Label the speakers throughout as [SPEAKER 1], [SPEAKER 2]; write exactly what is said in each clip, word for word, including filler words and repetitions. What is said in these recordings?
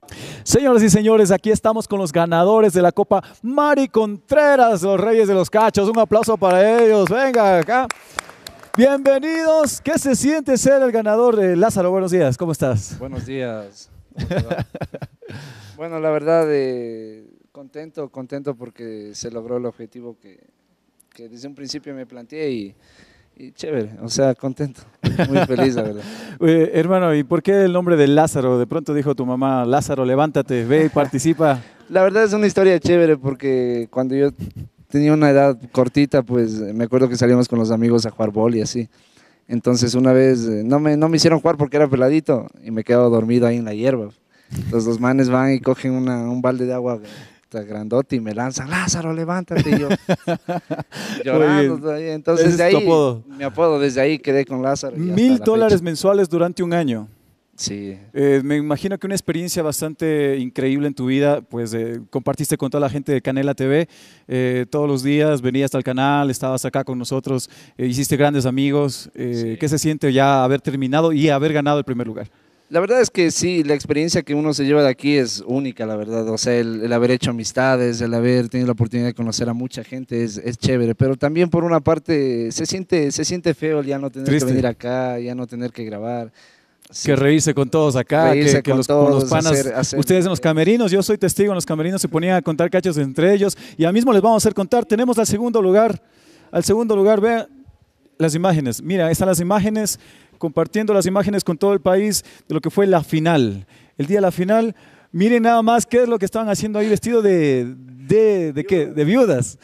[SPEAKER 1] Señoras y señores, aquí estamos con los ganadores de la Copa Mari Contreras, los Reyes de los Cachos. Un aplauso para ellos. Venga acá. Bienvenidos. ¿Qué se siente ser el ganador? Eh, Lázaro, buenos días. ¿Cómo estás?
[SPEAKER 2] Buenos días. Bueno, la verdad, eh, contento, contento porque se logró el objetivo que, que desde un principio me planteé y, y chévere, o sea, contento, muy feliz, la verdad.
[SPEAKER 1] Eh, hermano, ¿y por qué el nombre de Lázaro? De pronto dijo tu mamá, Lázaro, levántate, ve y participa.
[SPEAKER 2] La verdad es una historia chévere porque cuando yo tenía una edad cortita, pues me acuerdo que salíamos con los amigos a jugar bol y así. Entonces una vez eh, no, me, no me hicieron jugar porque era peladito y me quedo dormido ahí en la hierba. Los dos manes van y cogen una, un balde de agua grandote y me lanzan, Lázaro, levántate, y yo llorando todavía. Entonces
[SPEAKER 1] ¿Ese
[SPEAKER 2] de
[SPEAKER 1] es tu
[SPEAKER 2] ahí,
[SPEAKER 1] apodo?
[SPEAKER 2] mi apodo, desde ahí quedé con Lázaro.
[SPEAKER 1] Mil dólares mensuales durante un año.
[SPEAKER 2] Sí.
[SPEAKER 1] Eh, me imagino que una experiencia bastante increíble en tu vida, pues eh, compartiste con toda la gente de Canela T V, eh, todos los días venías al canal, estabas acá con nosotros, eh, hiciste grandes amigos. Eh,
[SPEAKER 2] Sí.
[SPEAKER 1] ¿Qué se siente ya haber terminado y haber ganado el primer lugar?
[SPEAKER 2] La verdad es que sí, la experiencia que uno se lleva de aquí es única, la verdad. O sea, el, el haber hecho amistades, el haber tenido la oportunidad de conocer a mucha gente es, es chévere. Pero también por una parte se siente, se siente feo el ya no tener
[SPEAKER 1] Triste.
[SPEAKER 2] que venir acá, ya no tener que grabar. Sí.
[SPEAKER 1] Que reírse con todos acá,
[SPEAKER 2] Reírse
[SPEAKER 1] que, que
[SPEAKER 2] con
[SPEAKER 1] los, con los
[SPEAKER 2] todos,
[SPEAKER 1] panas,
[SPEAKER 2] hacer- hacer-
[SPEAKER 1] ustedes en los camerinos, yo soy testigo, en los camerinos se ponían a contar cachos entre ellos y ahora mismo les vamos a hacer contar. Tenemos al segundo lugar, al segundo lugar, vean las imágenes, mira, están las imágenes, compartiendo las imágenes con todo el país de lo que fue la final, el día de la final. Miren nada más qué es lo que estaban haciendo ahí vestido de, de, de qué, de viudas.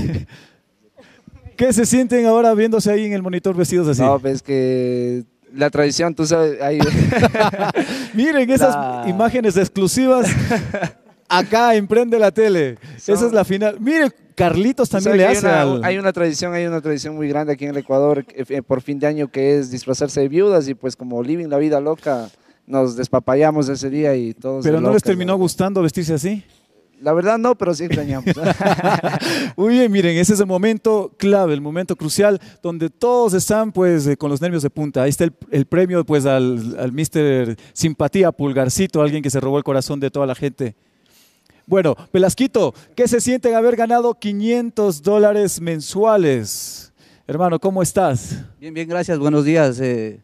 [SPEAKER 1] ¿Qué se sienten ahora viéndose ahí en el monitor vestidos así?
[SPEAKER 2] No, pues que la tradición, tú sabes, hay...
[SPEAKER 1] Miren esas
[SPEAKER 2] La-
[SPEAKER 1] imágenes exclusivas acá en Prende la Tele.
[SPEAKER 2] Son-
[SPEAKER 1] Esa es la final. Miren, Carlitos
[SPEAKER 2] Tú
[SPEAKER 1] también
[SPEAKER 2] sabes
[SPEAKER 1] le
[SPEAKER 2] que hay
[SPEAKER 1] hace
[SPEAKER 2] una,
[SPEAKER 1] al...
[SPEAKER 2] hay una tradición, hay una tradición muy grande aquí en el Ecuador eh, eh, por fin de año que es disfrazarse de viudas y pues como living la vida loca nos despapallamos ese día y todos.
[SPEAKER 1] Pero
[SPEAKER 2] de
[SPEAKER 1] no les
[SPEAKER 2] locas,
[SPEAKER 1] terminó
[SPEAKER 2] ¿no?
[SPEAKER 1] gustando vestirse así.
[SPEAKER 2] La verdad no, pero sí extrañamos.
[SPEAKER 1] Muy bien, miren, ese es el momento clave, el momento crucial, donde todos están pues eh, con los nervios de punta. Ahí está el, el premio pues al, al mister Simpatía Pulgarcito, alguien que se robó el corazón de toda la gente. Bueno, Velasquito, ¿qué se siente haber ganado quinientos dólares mensuales? Hermano, ¿cómo estás?
[SPEAKER 3] Bien, bien, gracias, buenos días. eh.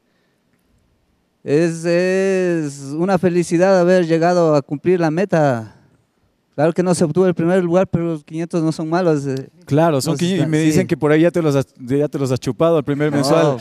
[SPEAKER 3] Es, es una felicidad haber llegado a cumplir la meta. Claro que no se obtuvo el primer lugar, pero los quinientos no son malos. eh.
[SPEAKER 1] Claro, son
[SPEAKER 3] Nos
[SPEAKER 1] quinientos, y
[SPEAKER 3] están-
[SPEAKER 1] me
[SPEAKER 3] sí.
[SPEAKER 1] dicen que por ahí ya te los has, ya te los has chupado al primer mensual.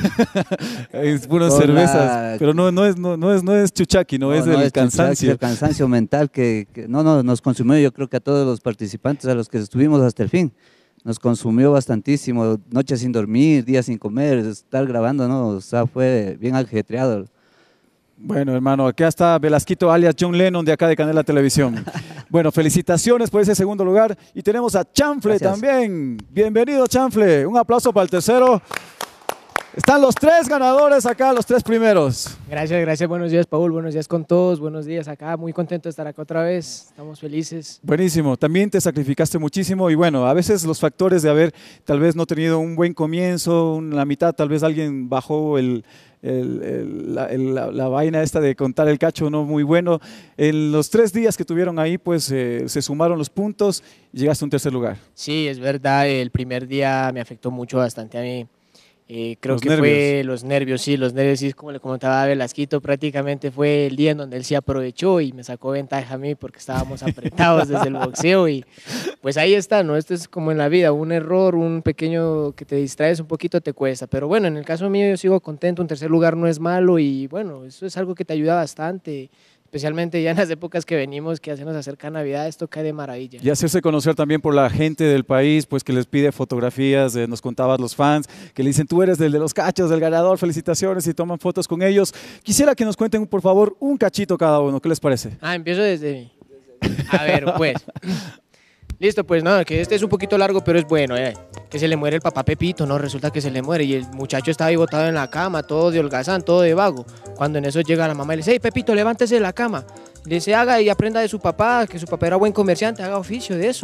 [SPEAKER 1] Es puras
[SPEAKER 3] Por
[SPEAKER 1] cervezas,
[SPEAKER 3] la-
[SPEAKER 1] pero no, no, es, no, no, es, no es chuchaqui, no, es el
[SPEAKER 3] chuchaque,
[SPEAKER 1] cansancio.
[SPEAKER 3] el cansancio mental que, que no, no, nos consumió, yo creo que a todos los participantes, a los que estuvimos hasta el fin, nos consumió bastantísimo, noches sin dormir, días sin comer, estar grabando, ¿no? O sea, fue bien ajetreado.
[SPEAKER 1] Bueno, hermano, acá está Velasquito alias John Lennon de acá de Canela Televisión. Bueno, felicitaciones por ese segundo lugar. Y tenemos a Chanfle
[SPEAKER 3] Gracias.
[SPEAKER 1] también. Bienvenido, Chanfle. Un aplauso para el tercero. Están los tres ganadores acá, los tres primeros.
[SPEAKER 4] Gracias, gracias. Buenos días, Paul. Buenos días con todos. Buenos días acá. Muy contento de estar acá otra vez. Estamos felices.
[SPEAKER 1] Buenísimo, también te sacrificaste muchísimo y bueno, a veces los factores de haber tal vez no tenido un buen comienzo, un- la mitad, tal vez alguien bajó el, el- el- la, el- la- la vaina esta de contar el cacho no muy bueno. En los tres días que tuvieron ahí, pues eh, se sumaron los puntos y llegaste a un tercer lugar.
[SPEAKER 4] Sí, es verdad. El primer día me afectó mucho bastante a mí. Eh, creo
[SPEAKER 1] Los
[SPEAKER 4] que
[SPEAKER 1] nervios.
[SPEAKER 4] fue los nervios, sí, los nervios, sí, como le comentaba a Velasquito, prácticamente fue el día en donde él sí aprovechó y me sacó ventaja a mí porque estábamos apretados desde el boxeo y pues ahí está, ¿no? Esto es como en la vida, un error, un pequeño que te distraes un poquito te cuesta, pero bueno, en el caso mío yo sigo contento, un tercer lugar no es malo y bueno, eso es algo que te ayuda bastante, especialmente ya en las épocas que venimos, que se nos acerca Navidad, esto cae de maravilla.
[SPEAKER 1] Y hacerse conocer también por la gente del país, pues que les pide fotografías, eh, nos contabas los fans, que le dicen, tú eres del de los cachos, del ganador, felicitaciones y toman fotos con ellos. Quisiera que nos cuenten, por favor, un cachito cada uno, ¿qué les parece?
[SPEAKER 4] Ah, empiezo desde mí. A ver, pues. Listo, pues nada, que este es un poquito largo, pero es bueno, eh. Que se le muere el papá Pepito, ¿no? Resulta que se le muere y el muchacho está ahí botado en la cama, todo de holgazán, todo de vago. Cuando en eso llega la mamá y le dice, hey, Pepito, levántese de la cama. Le dice, haga y aprenda de su papá, que su papá era buen comerciante, haga oficio de eso.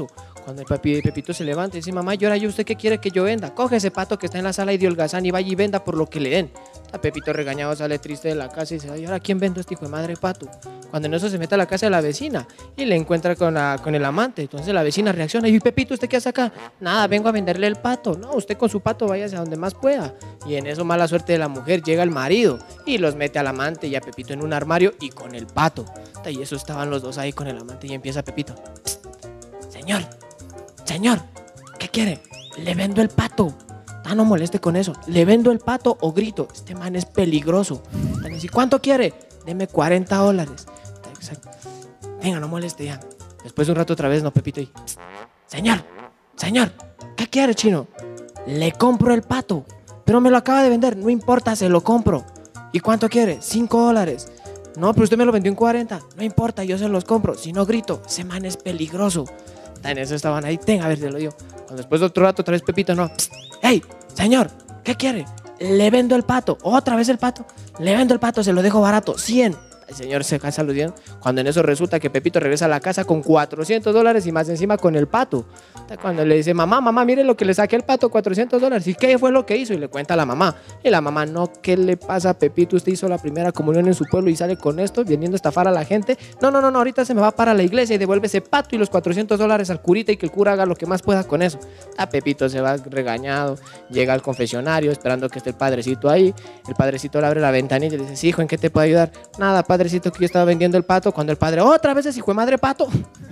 [SPEAKER 4] Cuando el papi Pepito se levanta y dice, mamá, ¿y ahora yo usted qué quiere que yo venda? Coge ese pato que está en la sala y de holgazán y vaya y venda por lo que le den. A Pepito regañado sale triste de la casa y dice, ¿y ahora quién vendo este hijo de madre pato? Cuando en eso se mete a la casa de la vecina y le encuentra con, la, con el amante. Entonces la vecina reacciona, y Pepito, ¿usted qué hace acá? Nada, vengo a venderle el pato. No, usted con su pato váyase a donde más pueda. Y en eso, mala suerte de la mujer, llega el marido y los mete al amante y a Pepito en un armario y con el pato. Y eso estaban los dos ahí con el amante y empieza Pepito. Señor, señor, ¿qué quiere? Le vendo el pato. Ah, no moleste con eso. ¿Le vendo el pato o grito? Este man es peligroso. ¿Y cuánto quiere? Deme cuarenta dólares. Venga, no moleste ya. Después de un rato otra vez, no, Pepito. Y, señor, señor, ¿qué quiere, chino? Le compro el pato, pero me lo acaba de vender. No importa, se lo compro. ¿Y cuánto quiere? Cinco dólares. No, pero usted me lo vendió en cuarenta. No importa, yo se los compro. Si no grito, ese man es peligroso. En eso estaban ahí. Tenga, a ver, te lo digo. Cuando después de otro rato, otra vez Pepito, no. ¡Hey, señor! ¿Qué quiere? Le vendo el pato. Otra vez el pato. Le vendo el pato, se lo dejo barato. cien. El señor se casa aludiendo. Cuando en eso resulta que Pepito regresa a la casa con cuatrocientos dólares y más encima con el pato. Cuando le dice, mamá, mamá, mire lo que le saqué el pato, cuatrocientos dólares. ¿Y qué fue lo que hizo? Y le cuenta a la mamá. Y la mamá, no, ¿qué le pasa a Pepito? Usted hizo la primera comunión en su pueblo y sale con esto, viniendo a estafar a la gente. No, no, no, no, ahorita se me va para la iglesia y devuelve ese pato y los cuatrocientos dólares al curita y que el cura haga lo que más pueda con eso. A Pepito se va regañado, llega al confesionario esperando que esté el padrecito ahí. El padrecito le abre la ventanilla y le dice, sí, hijo, ¿en qué te puedo ayudar? Nada, padrecito, que yo estaba vendiendo el pato. Cuando el padre, otra vez ese hijo de madre pato.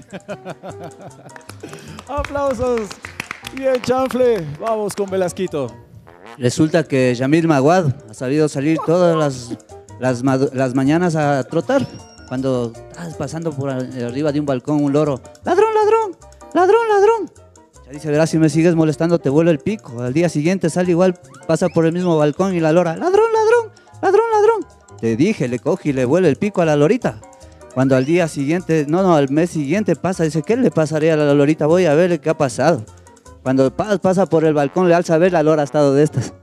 [SPEAKER 1] Aplausos. Bien, chanfle. Vamos con Velasquito.
[SPEAKER 3] Resulta que Yamil Maguad ha sabido salir todas las, las, ma las mañanas a trotar. Cuando estás pasando por arriba de un balcón un loro, ladrón, ladrón, ladrón, ladrón. Ya dice, verás, si me sigues molestando te vuelo el pico. Al día siguiente sale igual, pasa por el mismo balcón y la lora, ladrón, ladrón, ladrón, ladrón. Te dije, le coge y le vuelve el pico a la lorita. Cuando al día siguiente, no, no, al mes siguiente pasa, dice, ¿qué le pasaría a la lorita? Voy a ver qué ha pasado. Cuando pasa por el balcón, le alza a ver, la lora ha estado de estas.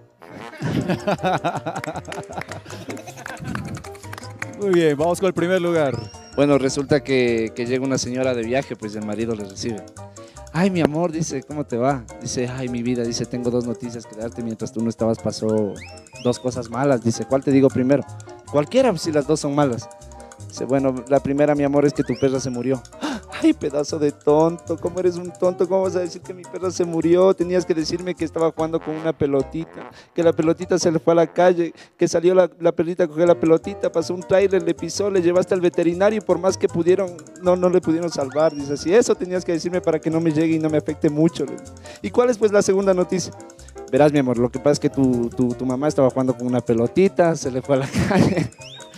[SPEAKER 1] Muy bien, vamos con el primer lugar.
[SPEAKER 2] Bueno, resulta que, que llega una señora de viaje, pues el marido le recibe. Ay, mi amor, dice, ¿cómo te va? Dice, ay, mi vida, dice, tengo dos noticias que darte. Mientras tú no estabas, pasó dos cosas malas. Dice, ¿cuál te digo primero? Cualquiera, si las dos son malas. Dice, bueno, la primera, mi amor, es que tu perra se murió. Ay, pedazo de tonto, ¿cómo eres un tonto? ¿Cómo vas a decir que mi perra se murió? Tenías que decirme que estaba jugando con una pelotita, que la pelotita se le fue a la calle, que salió la, la perrita, cogió la pelotita, pasó un tráiler, le pisó, le llevaste al veterinario y por más que pudieron, no, no le pudieron salvar. Dice así, eso tenías que decirme para que no me llegue y no me afecte mucho. ¿Y cuál es pues la segunda noticia? Verás, mi amor, lo que pasa es que tu, tu, tu mamá estaba jugando con una pelotita, se le fue a la calle.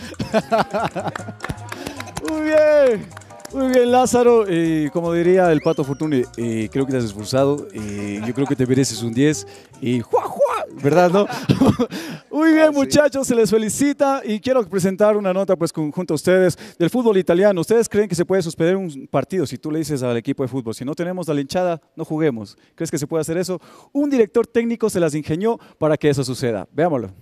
[SPEAKER 1] Muy bien. Muy bien, Lázaro, eh, como diría el Pato Fortuny, eh, creo que te has esforzado, eh, yo creo que te mereces un diez y ¡juá, juá! ¿Verdad, no? Muy bien, muchachos, se les felicita y quiero presentar una nota pues con, junto a ustedes del fútbol italiano. ¿Ustedes creen que se puede suspender un partido si tú le dices al equipo de fútbol, si no tenemos la hinchada, no juguemos? ¿Crees que se puede hacer eso? Un director técnico se las ingenió para que eso suceda. Veámoslo.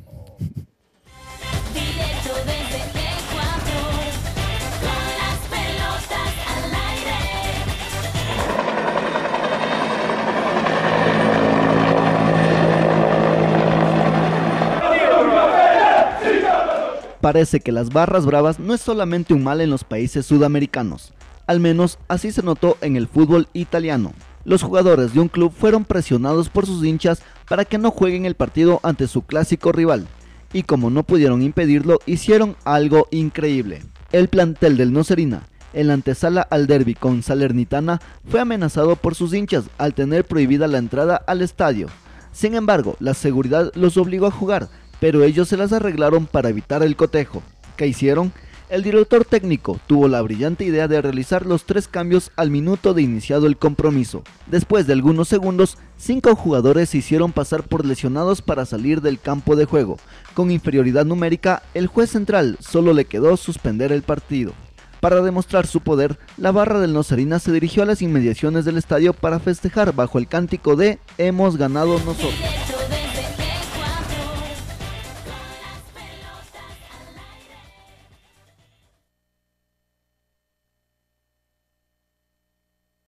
[SPEAKER 5] Parece que las barras bravas no es solamente un mal en los países sudamericanos, al menos así se notó en el fútbol italiano. Los jugadores de un club fueron presionados por sus hinchas para que no jueguen el partido ante su clásico rival, y como no pudieron impedirlo, hicieron algo increíble. El plantel del Nocerina, en la antesala al derbi con Salernitana, fue amenazado por sus hinchas al tener prohibida la entrada al estadio. Sin embargo, la seguridad los obligó a jugar, pero ellos se las arreglaron para evitar el cotejo. ¿Qué hicieron? El director técnico tuvo la brillante idea de realizar los tres cambios al minuto de iniciado el compromiso. Después de algunos segundos, cinco jugadores se hicieron pasar por lesionados para salir del campo de juego. Con inferioridad numérica, el juez central solo le quedó suspender el partido. Para demostrar su poder, la barra del Nocerina se dirigió a las inmediaciones del estadio para festejar bajo el cántico de "Hemos ganado nosotros".